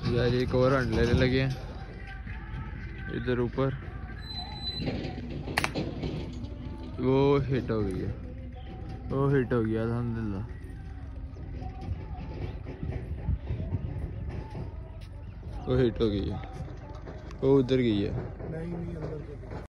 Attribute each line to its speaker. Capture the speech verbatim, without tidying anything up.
Speaker 1: यार एक और हंड लेने लगे हैं इधर ऊपर। वो हिट हो गई है, वो हिट हो गया अल्हम्दुलिल्लाह। वो हिट हो गई है, वो उधर गई है।